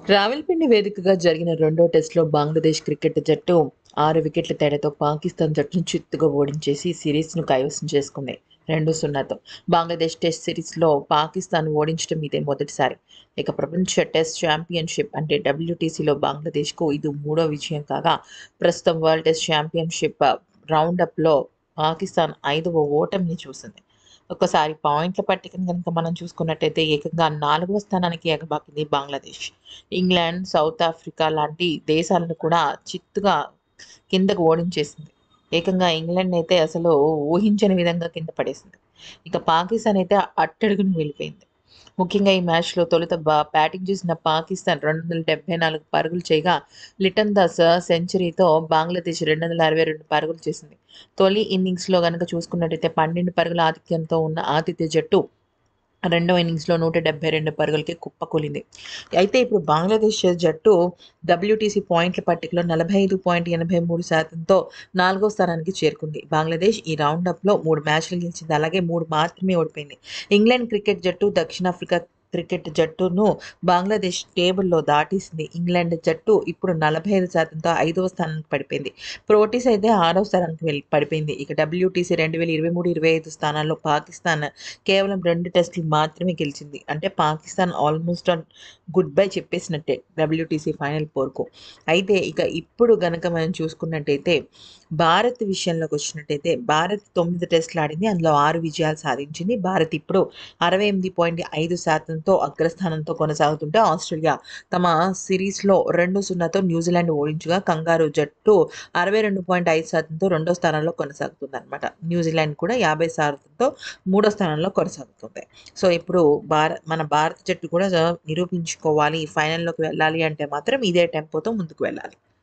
రావెల్పిండి వేదికగా జరిగిన రెండో టెస్టులో బంగ్లాదేశ్ క్రికెట్ జట్టు 6 వికెట్ల తేడాతో పాకిస్తాన్ జట్టును చిత్తుగా ఓడించేసి సిరీస్‌ను కైవసం చేసుకుంది. 2-0తో. బంగ్లాదేశ్ టెస్ట్ సిరీస్‌లో పాకిస్తాన్ ఓడించడం ఇదే మొదటిసారి. ఇక ప్రపంచ టెస్ట్ ఛాంపియన్‌షిప్ అంటే డబ్ల్యూటీసీలో బంగ్లాదేశ్‌కు ఇది మూడో విజయం కాగా, ప్రస్తుతం వరల్డ్ టెస్ట్ ఛాంపియన్‌షిప్ రౌండప్‌లో పాకిస్తాన్ ఐదవ ఓటమిని చూసింది. ఒక్కసారి పాయింట్ల పట్టికను గనుక మనం చూసుకున్నట్టయితే ఏకంగా 4వ స్థానానికి ఎగబాకింది బంగ్లాదేశ్. ఇంగ్లాండ్, సౌత్ ఆఫ్రికా లాంటి దేశాలను కూడా చిత్తుగా కిందకు ఓడించేసింది. ఏకంగా ఇంగ్లాండ్‌నైతే అసలు ఊహించని విధంగా కింద పడేసింది. ఇక పాకిస్తాన్ అయితే అట్టడుగున వెళ్ళిపోయింది. ముఖ్యంగా ఈ మ్యాచ్‌లో తొలుత బ్యాటింగ్ చేసిన పాకిస్తాన్ 274 పరుగులు చేయగా, లిటన్ దాస్ సెంచరీతో బంగ్లాదేశ్ 262 పరుగులు చేసింది. తొలి ఇన్నింగ్స్‌లో గనక చూసుకున్నట్టయితే 12 పరుగుల ఆధిక్యంతో ఉన్న ఆతిథ్య జట్టు రెండో ఇన్నింగ్స్‌లో 172 పరుగులకి కుప్పకూలింది. అయితే ఇప్పుడు బంగ్లాదేశ్ జట్టు డబ్ల్యూటీసీ పాయింట్ల పట్టికలో 45.83%తో నాలుగో స్థానానికి చేరుకుంది. బంగ్లాదేశ్ ఈ రౌండప్‌లో 3 మ్యాచ్‌లు గెలిచింది. అలాగే 3 మాత్రమే ఓడిపోయింది. ఇంగ్లాండ్ క్రికెట్ జట్టు, దక్షిణాఫ్రికా క్రికెట్ జట్టును బంగ్లాదేశ్ టేబుల్‌లో దాటేసింది. ఇంగ్లాండ్ జట్టు ఇప్పుడు 45%తో ఐదవ స్థానానికి పడిపోయింది. ప్రోటీస్ అయితే ఆరవ స్థానానికి పడిపోయింది. ఇక డబ్ల్యూటీసీ 2023, 25 స్థానాల్లో పాకిస్తాన్ కేవలం 2 టెస్టులు మాత్రమే గెలిచింది. అంటే Pakistan almost all goodbye చెప్పేసినట్టే డబ్ల్యూటీసీ ఫైనల్ పోరుకు. అయితే ఇక ఇప్పుడు గనక మనం చూసుకున్నట్టయితే భారత్ విషయంలోకి వచ్చినట్టయితే భారత్ 9 టెస్టులు ఆడింది. అందులో 6 విజయాలు సాధించింది. భారత్ ఇప్పుడు 68.5%తో అగ్రస్థానంతో కొనసాగుతుంటే ఆస్ట్రేలియా తమ సిరీస్‌లో 2-0తో న్యూజిలాండ్ ఓడించగా కంగారు జట్టు 62.5%తో రెండో స్థానంలో కొనసాగుతుందన్నమాట. న్యూజిలాండ్ కూడా 50%తో మూడో స్థానంలో కొనసాగుతుంది. సో, ఇప్పుడు మన భారత జట్టు కూడా నిరూపించుకోవాలి. ఫైనల్‌లోకి వెళ్ళాలి అంటే మాత్రం ఇదే టెంపోతో ముందుకు వెళ్ళాలి.